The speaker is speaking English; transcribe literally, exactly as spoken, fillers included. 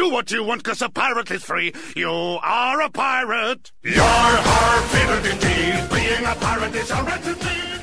Do what you want, 'cause a pirate is free. You are a pirate. Yar, har, fiddle-dee-dee. Being a pirate is a rat to be.